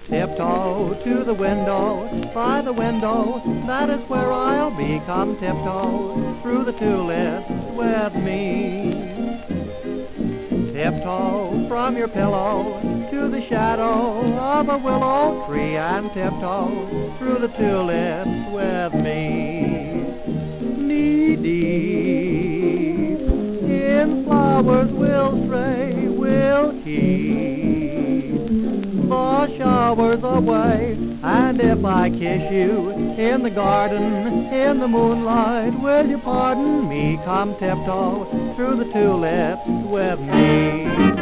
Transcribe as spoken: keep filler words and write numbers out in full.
Tiptoe to the window, by the window, that is where I'll be. Come tiptoe through the tulips with me. Tiptoe from your pillow to the shadow of a willow tree, and tiptoe through the tulips with me. Knee deep in flowers we'll stray, we'll keep the showers away, and if I kiss you in the garden, in the moonlight, will you pardon me? Come tiptoe through the tulips with me.